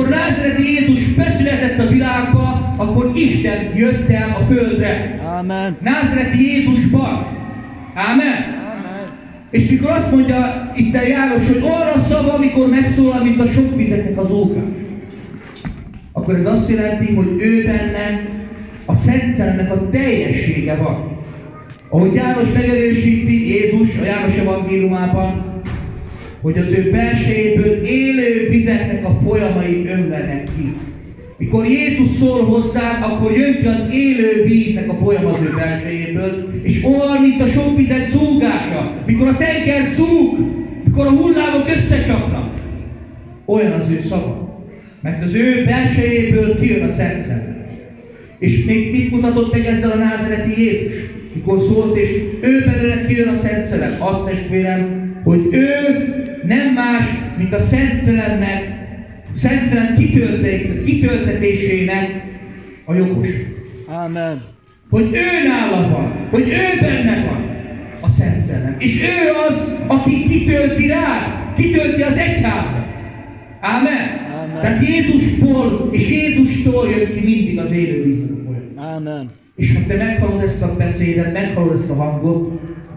amikor názáreti Jézus beszületett a világba, akkor Isten jött el a földre. Amen. Názáreti Jézusban. Amen. És mikor azt mondja itt a János, hogy arra szava, amikor megszólal, mint a sok vizeknek az ókás, akkor ez azt jelenti, hogy ő benne a Szent Szellemnek a teljessége van. Ahogy János megerősíti, Jézus a János evangéliumában, hogy az ő belsejéből élő vizeknek a folyamai ömlenek ki. Mikor Jézus szól hozzánk, akkor jön ki az élő víznek a folyam az ő belsejéből, és olyan, mint a sok vizek zúgása. Mikor a tenger zúg, mikor a hullámok összecsapnak, olyan az ő szava. Mert az ő belsejéből kijön a Szent Szellem. És még mit mutatott meg ezzel a názáreti Jézus? Mikor szólt, és ő belőle kijön a Szent Szellem. Azt testvérem, hogy ő nem más, mint a Szent Szellemnek, Szent Szellem kitöltetésének a jogos. Amen. Hogy ő nála van, hogy ő benne van a Szent Szellem. És ő az, aki kitölti rád, kitölti az egyházat. Amen. Amen. Tehát Jézusból és Jézustól jön ki mindig az élő víznek a folyam. Amen. És ha te meghallod ezt a beszédet, meghallod ezt a hangot,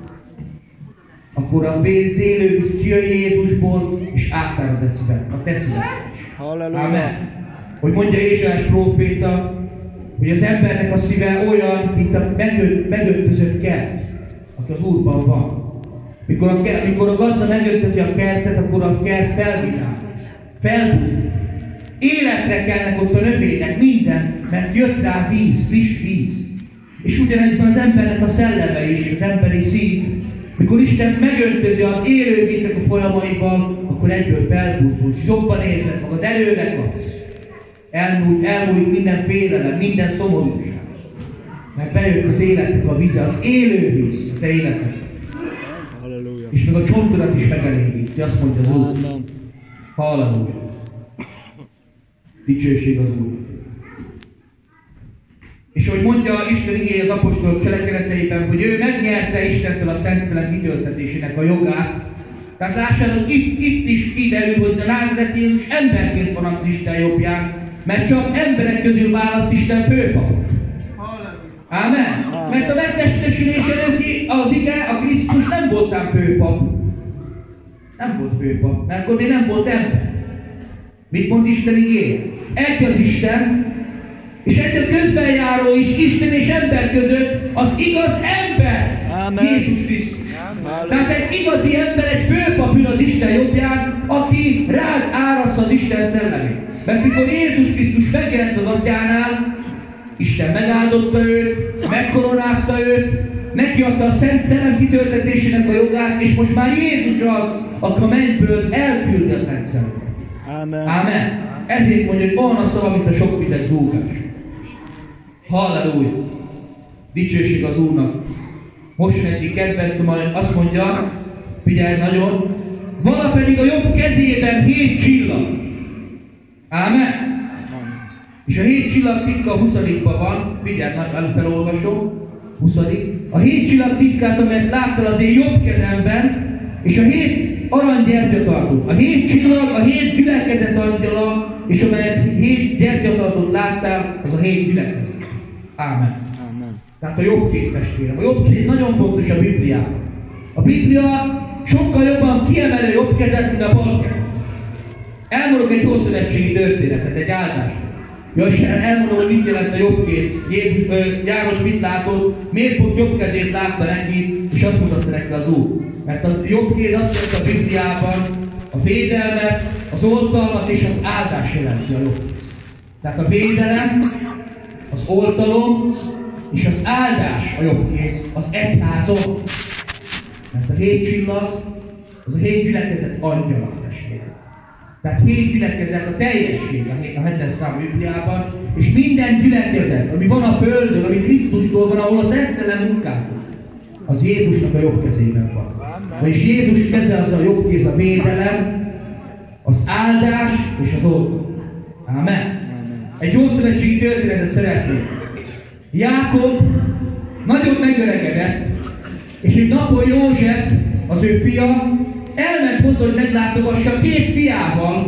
akkor az élő víz kijön Jézusból, és átárad a te szívedbe. Halleluja. Amen. Hogy mondja Ézsaiás próféta, hogy az embernek a szíve olyan, mint a megöltözött kert, aki az Úrban van. Mikor a gazda megöltözi a kertet, akkor a kert felvilágos, felbúzul. Életre kellnek ott a növénynek, minden, mert jött rá víz, friss víz. És ugyanez van az embernek a szelleme is, az emberi szív. Mikor Isten megöntözi az élő víznek a folyamaival, akkor egyből felbúzul, jobban érzed magad, erőre kapsz. Elmúlik minden félelem, minden szomorúság. Mert bejött az életnek a víze, az élő víz a te életed. Halleluja. És meg a csontodat is megelégíti, azt mondja az Úr. Amen. Halleluja. Dicsőség az Úr. És hogy mondja Isten igéje az apostolok cselekedeteiben, hogy ő megnyerte Istentől a Szent Szellem kitöltetésének a jogát. Tehát lássátok, itt is kiderül, hogy a názáreti Jézus emberként van az Isten jobbján, mert csak emberek közül választ Isten főpapot. Amen. Mert a megtestesülés előtti az ige, a Krisztus nem voltán főpap. Nem volt főpap, mert akkor még nem volt ember. Mit mond Isten igéje? Egy az Isten, és egy a közbenjáró is Isten és ember között az igaz ember, Amen. Jézus Krisztus. Amen. Tehát egy igazi ember, egy főpap ül az Isten jobbján, aki rád áraszt az Isten szellemét. Mert mikor Jézus Krisztus megjelent az atyánál, Isten megáldotta őt, megkoronázta őt, neki adta a Szent Szellem kitöltetésének a jogát, és most már Jézus az, aki a mennyből elküldi a Szent Szellemet. Amen. Amen. Ezért mondja, hogy olyan a szava, mint a sok vizek zúgás. Halleluja. Dicsőség az Úrnak. Most jön egyik kedvencem, azt mondja, figyelj nagyon, vala pedig a jobb kezében 7 csillag. Amen. Amen. És a 7 csillag titka a 20-ban van, figyelj, felolvasom, 20. A 7 csillag titkát, amelyet láttál az én jobb kezemben, és a 7 aranygyertyatartót. A 7 csillag, a 7 gyülekezet angyala, és amelyet 7 gyertyatartót láttál, az a 7 gyülekezet. Ámen. Amen. Tehát a jobb kéz testvérem. A jobb kéz nagyon fontos a Bibliában. A Biblia sokkal jobban kiemel a jobb kezet, mint a bal kezet. Elmondok egy ószövetségi történetet, egy áldást. Ja, és elmondom, hogy mit jelent a jobb kéz. János mit látott, miért pont jobb kezét látta neki, és azt mutatta neki az Úr. Mert az jobb kéz azt jelenti a Bibliában, a védelmet, az oltalmat és az áldás jelenti a jobb kéz. Tehát a védelem, az oltalom és az áldás a jobb kéz, az egyházon. Mert a 7 csillag, az a 7 gyülekezet angyala testvére. Tehát 7 gyülekezet a teljesség a 7-es számú Bibliában, és minden gyülekezet, ami van a Földön, ami Krisztustól van, ahol az Szent Szellem munkálkodik, az Jézusnak a jobb kezében van. Vagyis Jézus keze az a jobb kéz, a védelem, az áldás és az oltalom. Amen. Egy ószövetségi történetet szeretnék. Jákob nagyon megöregedett, és egy napon József, az ő fia, elment hozzá, hogy meglátogassa 2 fiával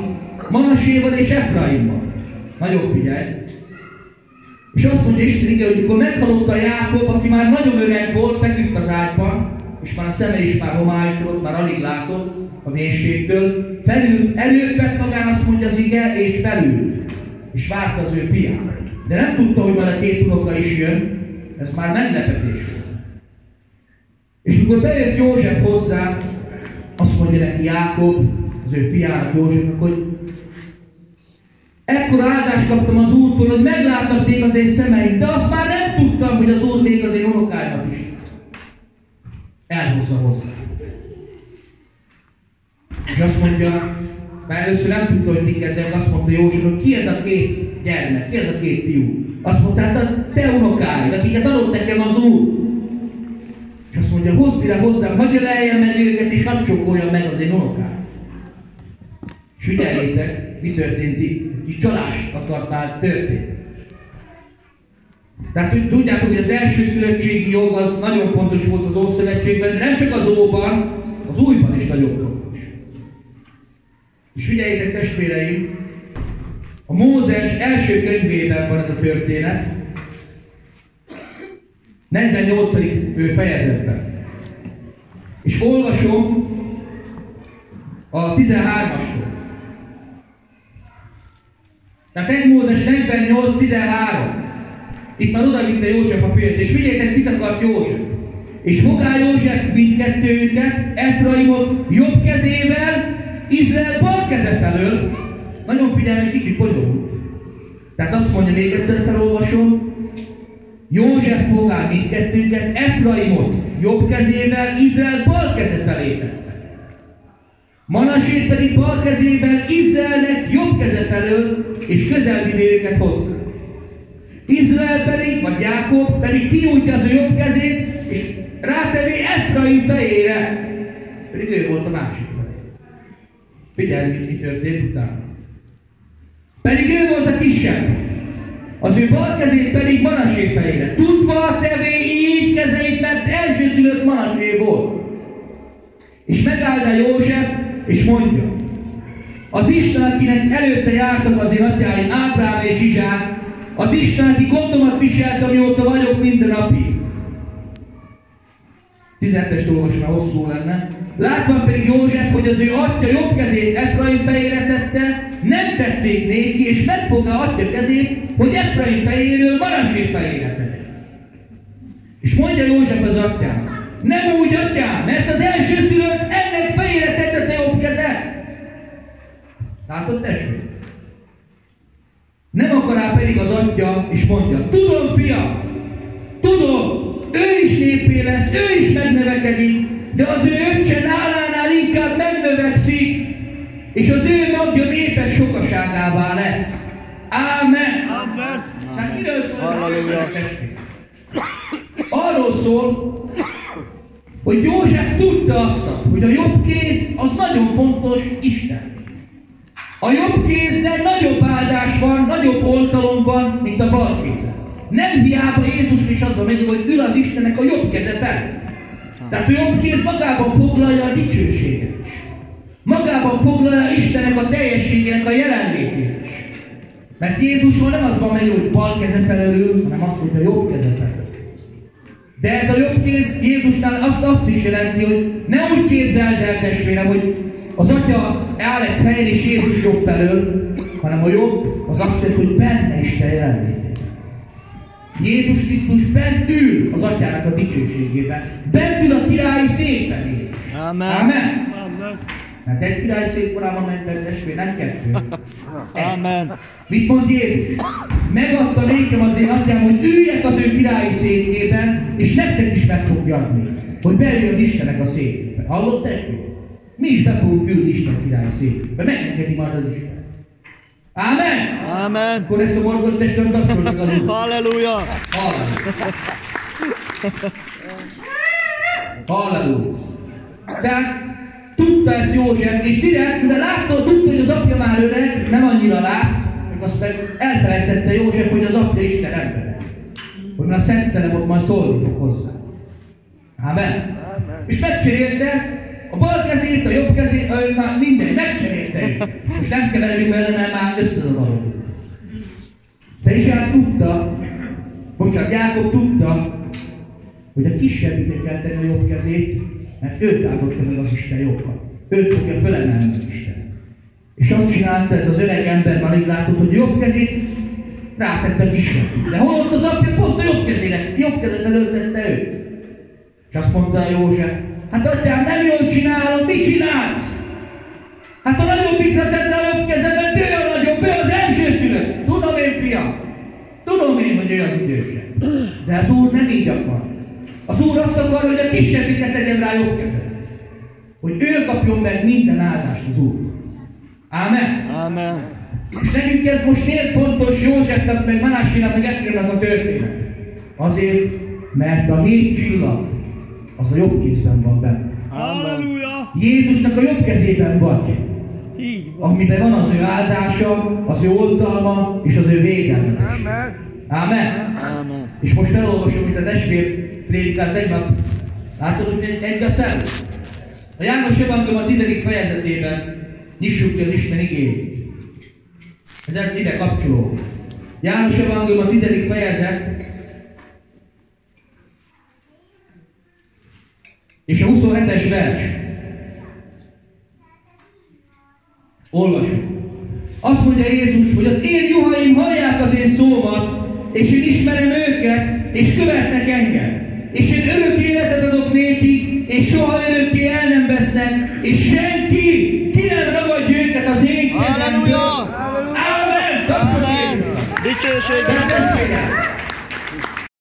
Manaséval és Efraimmal. Nagyon figyelj. És azt mondja Isten ige, hogy mikor meghalotta Jákob, aki már nagyon öreg volt, feküdt az ágyban, és már a szeme is már homályosodott, már alig látott a vénségtől, felült, erőt vett magán, azt mondja az ige, és felült, és várta az ő fiát. De nem tudta, hogy már a két unoka is jön, ez már meglepetés volt. És mikor bejött József hozzá, azt mondja neki Jákob, az ő fiának Józsefnek, hogy ekkor áldást kaptam az Úrtól, hogy meglátnak még az én szemeim, de azt már nem tudtam, hogy az Úr még az én unokáimat is elhozza hozzá. És azt mondja, mert először nem tudta, hogy kik ezek, azt mondta József, hogy ki ez a két gyermek, ki ez a két fiú. Azt mondta, hát a te unokáid, akiket adott nekem az Úr. És azt mondja, hozd ide hozzám, hagyja leljen meg őket, és hadd csókoljam meg az én unokáim. És figyeljétek, mi történt itt. Kis csalás akart már történni. Tehát tudjátok, hogy az elsőszülöttségi jog az nagyon fontos volt az Ószövetségben, de nem csak az Óban, az Újban is nagyon fontos. És figyeljétek testvéreim, a Mózes első könyvében van ez a történet, 48. fejezetben. És olvasom a 13-astól. Tehát 1 Mózes 48:13. Itt már odavitte József a fiát, és figyeljétek, mit akart József. És fogá József mindkettőjüket, Efraimot jobb kezével, Izrael bal keze felől. Nagyon figyelj, egy kicsit bonyolult. Tehát azt mondja, még egyszer felolvasom. József fogá mindkettőjüket, Efraimot jobb kezével, Izrael bal keze felé tette. Manasét pedig bal kezével Izraelnek jobb keze felől, és közel vivé őket hozzá. Izrael pedig, vagy Jákob pedig kinyújtja az ő jobb kezét, és rátevé Efraim fejére. Pedig ő volt a másik felé. Figyelj, mi történt utána. Pedig ő volt a kisebb. Az ő bal kezét pedig Manasé fejére. Tudva tevé így kezeit, mert elsőszülött Manasé volt. És megállta József, és mondja, az Isten, akinek előtte jártak az én atyáim, Ábrám és Izsák, az Isten, aki gondomat viselt, amióta vagyok minden napig. 17-est olvasom, mert hosszú lenne. Látván pedig József, hogy az ő atya jobb kezét Efraim fejére tette, nem tetszik néki, és megfogta atya kezét, hogy Efraim fejéről Manasé fejére tette. És mondja József az atyának, nem úgy, atyám, mert az elsőszülött ennek fejére tette te jobb kezed. Látod, testvér? Nem akará pedig az atya, és mondja, tudom, fiam, tudom, ő is népé lesz, ő is megnövekedik, de az ő öccse nálánál inkább megnövekszik, és az ő magja népek sokaságává lesz. Ámen. Amen. Tehát miről szól? Halleluja. Arról szól, hogy József tudta azt, hogy a jobb kéz az nagyon fontos Isten. A jobb kézzel nagyobb áldás van, nagyobb oltalom van, mint a bal kézzel. Nem hiába Jézus is azon megy, hogy ül az Istennek a jobb keze felé. Tehát a jobb kéz magában foglalja a dicsőséget is. Magában foglalja Istennek a teljességének a jelenlétét is. Mert Jézusról nem az van megy, hogy bal keze felől, hanem azt, hogy a jobb keze felől. De ez a jobb kéz Jézusnál azt is jelenti, hogy ne úgy képzeld el, testvérem, hogy az atya áll egy helyen és Jézus jobb felől, hanem a jobb az azt jelenti, hogy benne Isten jelenléte. Jézus Krisztus bent ül az atyának a dicsőségében. Bent ül a királyi székben Jézus. Amen. Amen. Mert egy királyi szék korában ment, testvér, nem kettő. Amen. Mit mond Jézus? Megadta nékem az én atyám, hogy üljek az ő királyi székében, és nektek is meg fogja adni, hogy beüljön az Istennek a székébe. Hallott, testvér? Mi is be fogunk ülni Isten királyi székébe. Megengedi majd az Isten. Ámen? Amen. Akkor ezt a morgot testvérem kapcsoltak az Úr. Halleluja. Halleluja. Halleluja. Tehát tudta ezt József, és direkt, de látta, tudta, hogy az apja már öreg, nem annyira lát, csak azt meg elfelejtette József, hogy az apja Isten ember. Hogy már a Szent Szellem ott majd szólni fog hozzá. Amen. És megcserélte a bal kezét, a jobb kezét, minden, megcserélte őt. Most nem keverjük vele, mert már összezavarodunk. De Izsák tudta, Jákob tudta, hogy a kisebbikre kell tenni a jobb kezét, mert őt áldotta meg az Isten jobban. Őt fogja fölemelni az Isten. És azt csinálta ez az öreg ember, már így látod, hogy jobb kezét rátette a kisebbik. De holott az apja pont a jobb kezet előtette őt. És azt mondta a József, hát atyám, nem jól csinálod, mit csinálsz? Hát a nagyobbikra tedd rá a jobb kezemet, ő a nagyobb, ő az elsőszülött. Tudom én, fiam. Tudom én, hogy ő az idősebb. De az Úr nem így akar. Az Úr azt akar, hogy a kisebbiket tegyen rá jobb kezemet. Hogy ő kapjon meg minden áldást az Úr. Ámen? Amen. És nekünk ez most miért fontos Józsefnek, meg Manásénak, meg Efrémnek a történet? Azért, mert a 7 csillag az a jobb kézben van benne. Amen. Jézusnak a jobb kezében vagy. Amiben van az ő áldása, az ő oltalma és az ő védelme. Amen. Amen. Amen. És most felolvasom, mint a testvér prédikált tegnap. Látod, hogy egy a szem? A János Evangélium a 10. fejezetében nyissuk ki az Isten igényt. Ez ide kapcsolódik. János Evangélium a 10. fejezet és a 27-es vers. Olvasom. Azt mondja Jézus, hogy az én juhaim hallják az én szómat, és én ismerem őket, és követnek engem. És én örök életet adok nékik, és soha örökké el nem vesznek, és senki ki nem ragadja őket az én kezemből. Halleluja! Amen! Amen! Dicsőség! Testvérek!